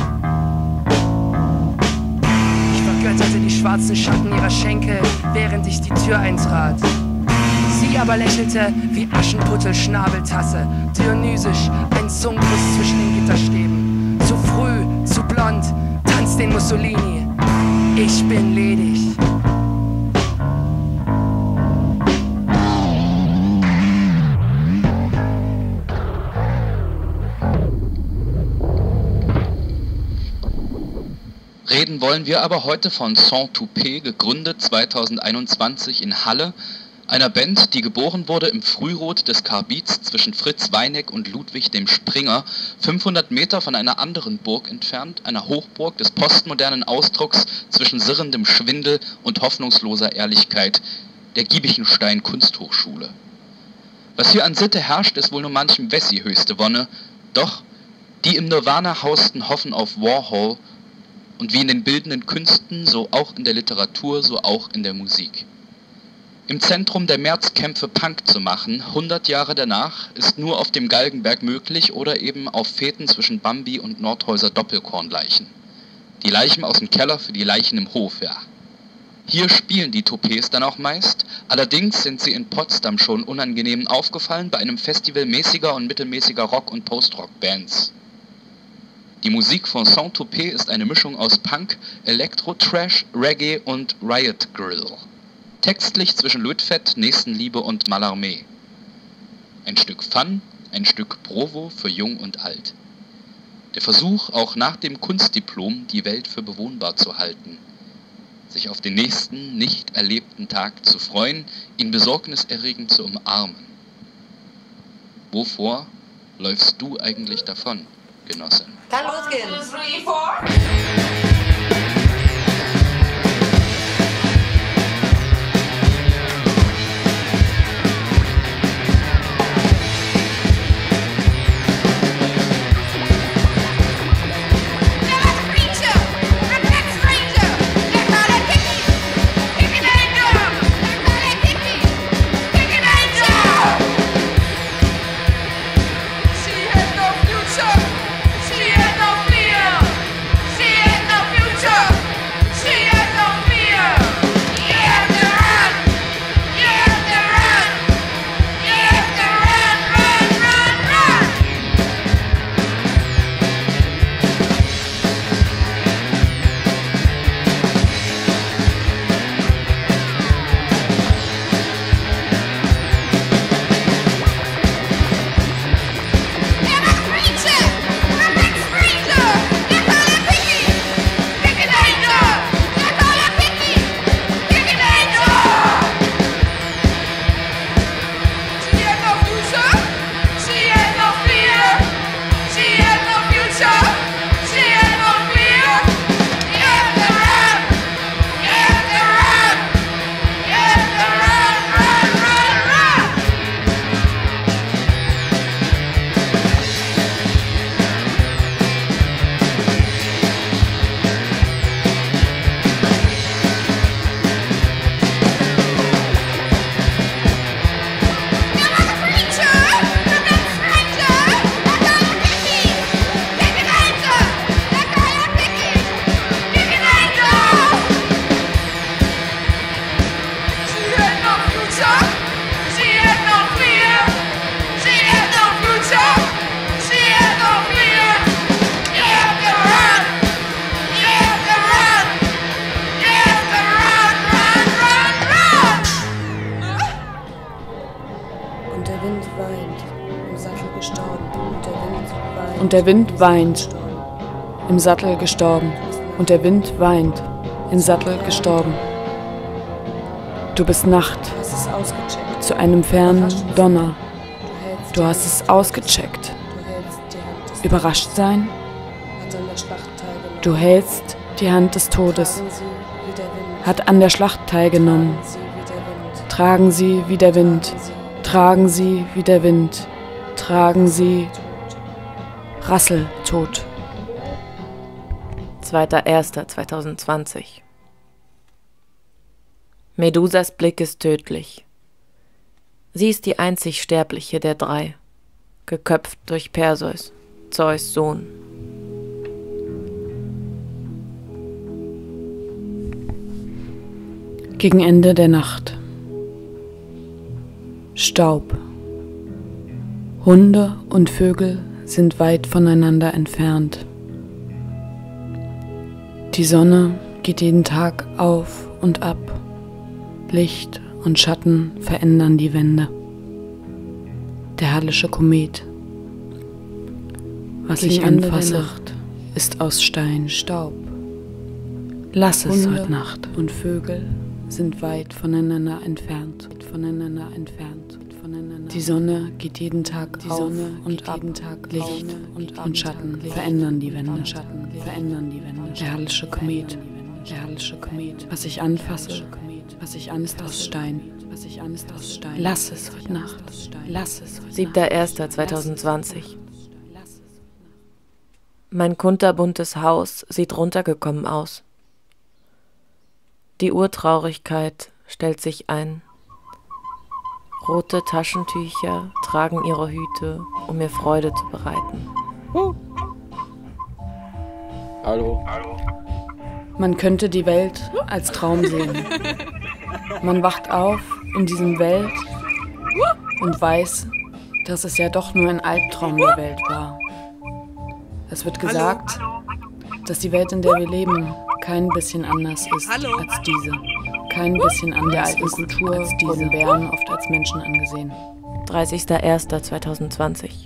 Ich vergötterte die schwarzen Schatten ihrer Schenkel, während ich die Tür eintrat. Sie aber lächelte wie Aschenputtel Schnabeltasse, dionysisch, ein Zungenkuss zwischen den Gitterstäben. Zu früh, zu blond, tanzt den Mussolini. Ich bin ledig. Reden wollen wir aber heute von Saint-Toupet, gegründet zweitausendeinundzwanzig in Halle, einer Band, die geboren wurde im Frührot des Karbits zwischen Fritz Weineck und Ludwig dem Springer, fünfhundert Meter von einer anderen Burg entfernt, einer Hochburg des postmodernen Ausdrucks zwischen sirrendem Schwindel und hoffnungsloser Ehrlichkeit, der Giebichenstein Kunsthochschule. Was hier an Sitte herrscht, ist wohl nur manchem Wessi höchste Wonne, doch die im Nirvana hausten hoffen auf Warhol, und wie in den bildenden Künsten, so auch in der Literatur, so auch in der Musik. Im Zentrum der Märzkämpfe Punk zu machen, hundert Jahre danach, ist nur auf dem Galgenberg möglich oder eben auf Feten zwischen Bambi und Nordhäuser Doppelkornleichen. Die Leichen aus dem Keller für die Leichen im Hof, ja. Hier spielen die Toupets dann auch meist, allerdings sind sie in Potsdam schon unangenehm aufgefallen bei einem Festival mäßiger und mittelmäßiger Rock- und Post-Rock-Bands. Die Musik von Saint-Toupet ist eine Mischung aus Punk, Elektro-Trash, Reggae und Riot Grrrl. Textlich zwischen Lötfett, Nächstenliebe und Mallarmé. Ein Stück Fun, ein Stück Provo für Jung und Alt. Der Versuch, auch nach dem Kunstdiplom die Welt für bewohnbar zu halten. Sich auf den nächsten, nicht erlebten Tag zu freuen, ihn besorgniserregend zu umarmen. Wovor läufst du eigentlich davon, Genossin? Kann losgehen. One, two, three, four. She had no Und der Wind weint, im Sattel gestorben. Und der Wind weint, im Sattel gestorben. Du bist Nacht, zu einem fernen Donner. Du hast es ausgecheckt. Überrascht sein? Du hältst die Hand des Todes. Hat an der Schlacht teilgenommen. Tragen sie wie der Wind. Tragen sie wie der Wind. Tragen sie Rasseltod. zweiter erster zweitausendzwanzig. Medusas Blick ist tödlich. Sie ist die einzig Sterbliche der drei, geköpft durch Perseus, Zeus' Sohn. Gegen Ende der Nacht. Staub. Hunde und Vögel sind weit voneinander entfernt. Die Sonne geht jeden Tag auf und ab. Licht und Schatten verändern die Wände. Der Hallische Komet. Was ich anfasse, ist aus Stein. Staub. Lass es heute Nacht. Und Vögel sind weit voneinander entfernt. Voneinander entfernt. Die Sonne geht jeden Tag auf und ab. Licht und Schatten verändern die Wände. Verändern die Wände. Der Hallische Komet. Der Hallische Komet. Was ich anfasse, was ich anfasse, ist aus Stein. Was ich anfasse, aus Stein. Lass es heute Nacht. Lass es. siebter erster zweitausendzwanzig. Mein kunterbuntes Haus sieht runtergekommen aus. Die Urtraurigkeit stellt sich ein. Rote Taschentücher tragen ihre Hüte, um mir Freude zu bereiten. Uh. Hallo. Man könnte die Welt als Traum sehen. Man wacht auf in diesem Welt und weiß, dass es ja doch nur ein Albtraum der Welt war. Es wird gesagt, dass die Welt, in der wir leben, kein bisschen anders ist als diese. Kein bisschen anders der alten Kultur als diese. Wurden Bären oft als Menschen angesehen. dreißigster erster zweitausendzwanzig.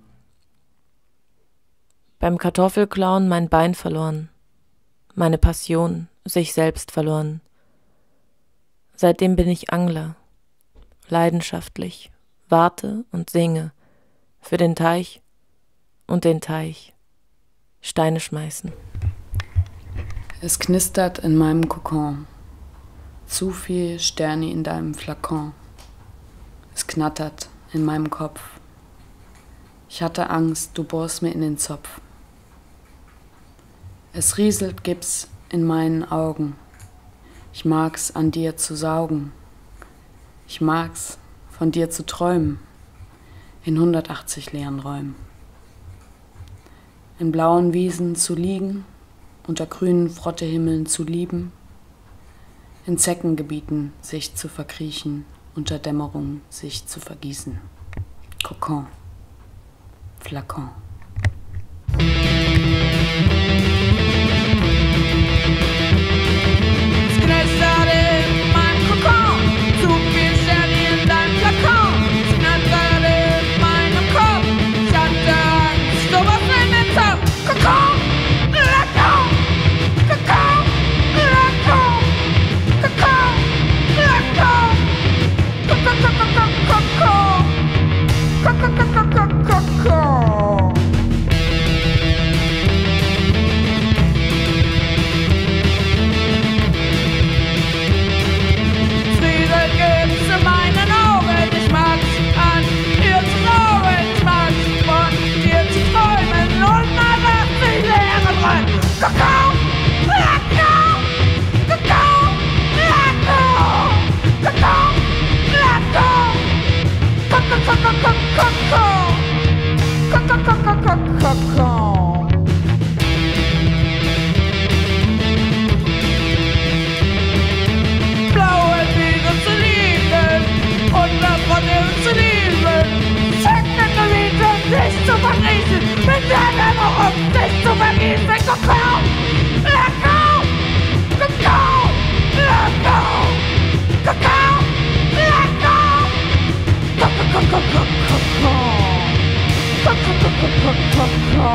Beim Kartoffelklauen mein Bein verloren. Meine Passion, sich selbst verloren. Seitdem bin ich Angler. Leidenschaftlich. Warte und singe. Für den Teich und den Teich. Steine schmeißen. Es knistert in meinem Kokon. Zu viel Sterne in deinem Flakon. Es knattert in meinem Kopf. Ich hatte Angst, du bohrst mir in den Zopf. Es rieselt Gips in meinen Augen. Ich mag's, an dir zu saugen. Ich mag's, von dir zu träumen. In hundertachtzig leeren Räumen. In blauen Wiesen zu liegen, unter grünen Frottehimmeln zu lieben, in Zeckengebieten sich zu verkriechen, unter Dämmerung sich zu vergießen. Kokon. Flakon. Es knistert in meinem Kokon, zu viel Sterne in deinem Flakon. Es knistert in meinem Kopf, ich hatte Angst, du warst in den Topf. Kokon, Flakon, Kokon, Flakon, Kokon, Flakon, Kokon, Kokon, Kokon, Kokon. Friede gibt's in meinen Augen, ich mag's an dir zu glauben, ich mag's von dir zu träumen und nach die leere Räume. Kakao, Kakao, Kakao, Kakao, Kakao, Kakao, Kakao, Kakao, Kakao, Kakao, Kakao. Blaue Wiese zu lieben und das von dir zu lieben. Zeckengebiete sich zu vergießen, mit der Dämmerung sich zu vergießen. Kakao, Kakao, Kakao, Kakao, Kakao, Kakao, Kakao, Kakao, Kakao, Kakao, Kakao, Kakao.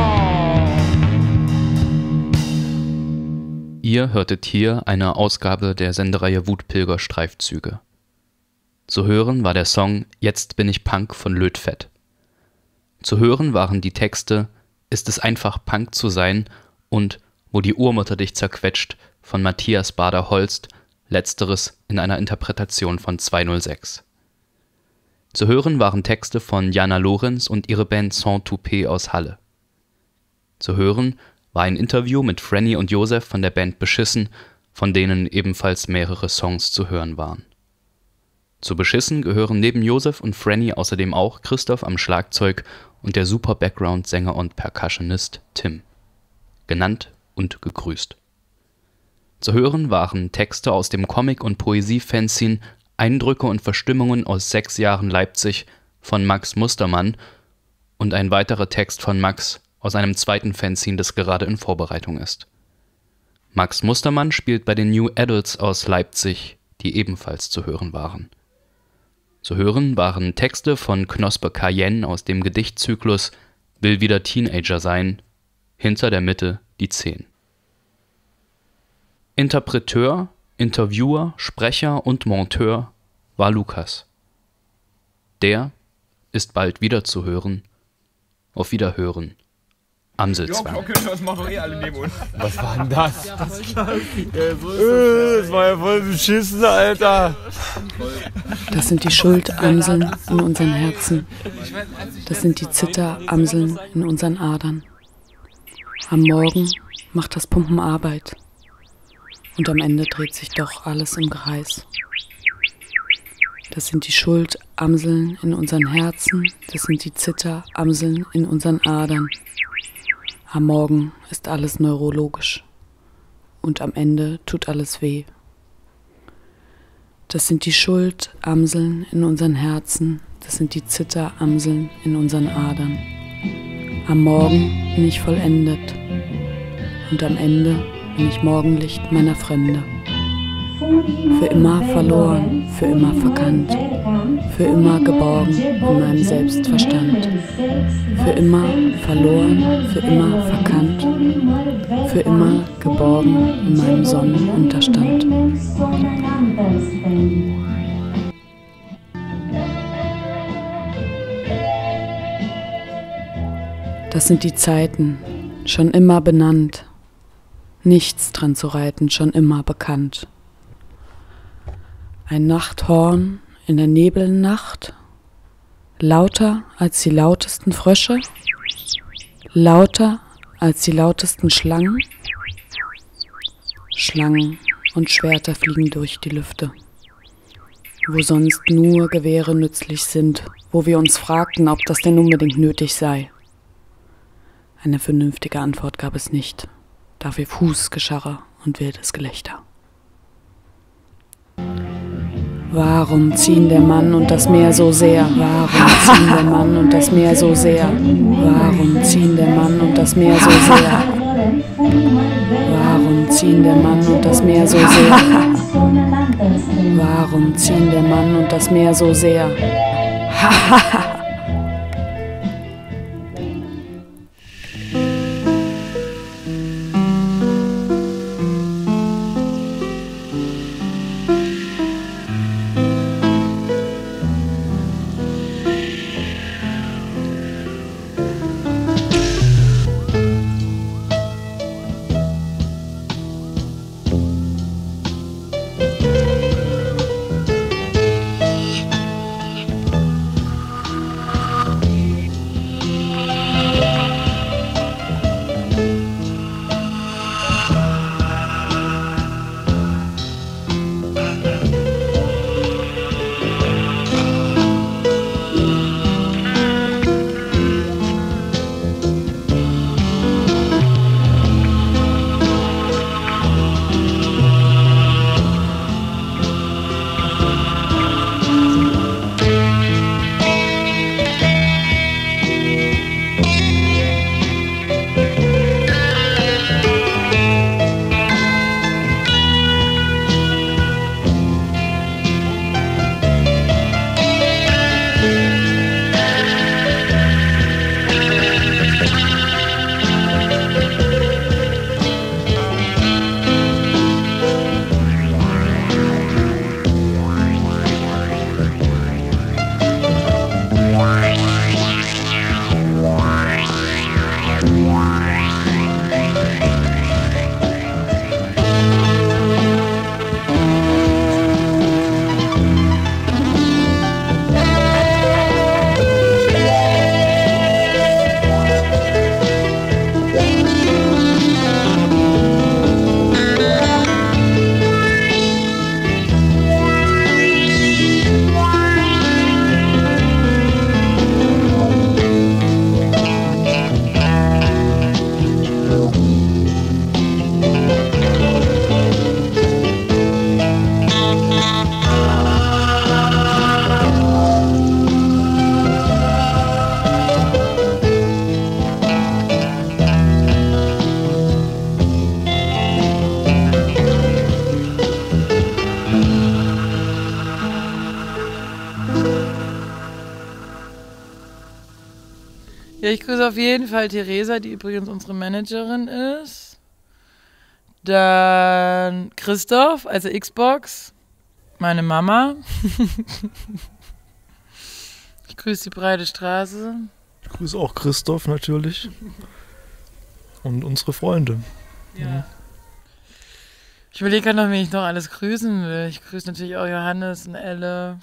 Ihr hörtet hier eine Ausgabe der Sendereihe Wutpilger Streifzüge. Zu hören war der Song Jetzt bin ich Punk von Lötfett. Zu hören waren die Texte Ist es einfach Punk zu sein und Wo die Urmutter dich zerquetscht von Matthias Bader-Holst, letzteres in einer Interpretation von zweihundertsechs. Zu hören waren Texte von Jana Lorenz und ihre Band Sans Toupet aus Halle. Zu hören war ein Interview mit Franny und Josef von der Band Beschissen, von denen ebenfalls mehrere Songs zu hören waren. Zu Beschissen gehören neben Josef und Franny außerdem auch Christoph am Schlagzeug und der super Background-Sänger und Percussionist Tim. Genannt und gegrüßt. Zu hören waren Texte aus dem Comic- und Poesie-Fanzine Eindrücke und Verstimmungen aus sechs Jahren Leipzig von Max Mustermann und ein weiterer Text von Max aus einem zweiten Fanzine, das gerade in Vorbereitung ist. Max Mustermann spielt bei den New Adults aus Leipzig, die ebenfalls zu hören waren. Zu hören waren Texte von Knospe Cayenne aus dem Gedichtzyklus Will wieder Teenager sein, hinter der Mitte die Zehn. Interpreteur, Interviewer, Sprecher und Monteur war Lukas. Der ist bald wieder zu hören. Auf Wiederhören. Amselzwang. Okay, das macht doch eh alle neben uns. Was war denn das? Ja, so ist das, das war ja voll beschissen, Alter. Das sind die Schuldamseln in unseren Herzen. Das sind die Zitteramseln in unseren Adern. Am Morgen macht das Pumpen Arbeit. Und am Ende dreht sich doch alles im Kreis. Das sind die Schuldamseln in unseren Herzen. Das sind die Zitteramseln in unseren Adern. Am Morgen ist alles neurologisch und am Ende tut alles weh. Das sind die Schuldamseln in unseren Herzen, das sind die Zitteramseln in unseren Adern. Am Morgen bin ich vollendet und am Ende bin ich Morgenlicht meiner Fremde. Für immer verloren, für immer verkannt, für immer geborgen in meinem Selbstverstand. Für immer verloren, für immer verkannt, für immer geborgen in meinem Sonnenunterstand. Das sind die Zeiten, schon immer benannt, nichts dran zu reiten, schon immer bekannt. Ein Nachthorn in der Nebelnacht, lauter als die lautesten Frösche, lauter als die lautesten Schlangen. Schlangen und Schwerter fliegen durch die Lüfte, wo sonst nur Gewehre nützlich sind, wo wir uns fragten, ob das denn unbedingt nötig sei. Eine vernünftige Antwort gab es nicht, dafür Fußgescharre und wildes Gelächter. Warum ziehen der Mann und das Meer so sehr? Warum ziehen der Mann und das Meer so sehr? Warum ziehen der Mann und das Meer so sehr? Warum ziehen der Mann und das Meer so sehr? Warum ziehen der Mann und das Meer so sehr? Ich grüße auf jeden Fall Theresa, die übrigens unsere Managerin ist. Dann Christoph, also Xbox. Meine Mama. Ich grüße die breite Straße. Ich grüße auch Christoph natürlich. Und unsere Freunde. Ja. Mhm. Ich überlege gerade noch, wen ich noch alles grüßen will. Ich grüße natürlich auch Johannes und Elle.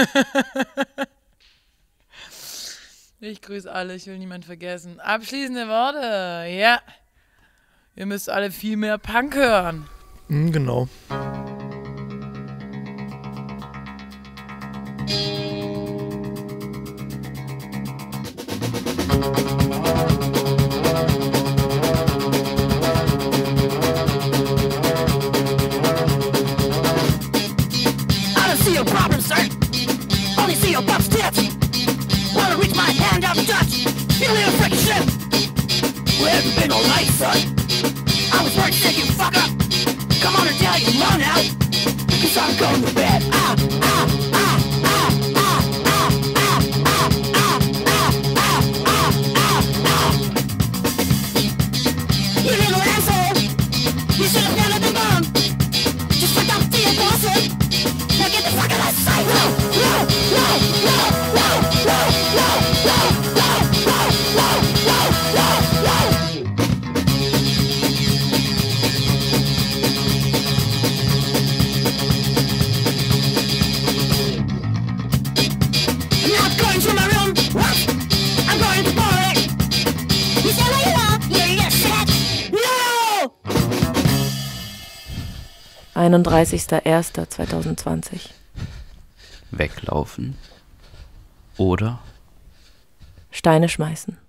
Ich grüße alle, ich will niemanden vergessen. Abschließende Worte. Ja. Ihr müsst alle viel mehr Punk hören. Mhm, genau. I was working sick, you fucker. Come on and tell your mom now, cause I'm going to bed. Ah, ah, ah, ah, ah, ah, ah, ah, ah, ah, ah, ah. You little asshole, you should have never been born. Just put down the bullshit. Now get the fuck out of sight. No, no, no, no, no, no, no, no, no, no, no, no, no, no. einunddreißigster erster zweitausendzwanzig. Weglaufen oder Steine schmeißen.